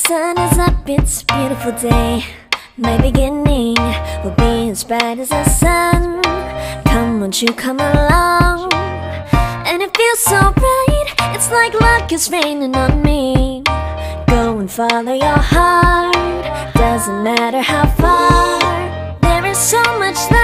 sun is up, it's a beautiful day. My beginning will be as bright as the sun. Come, won't you come along? And it feels so bright, it's like luck is raining on me. Go and follow your heart, doesn't matter how far. There is so much love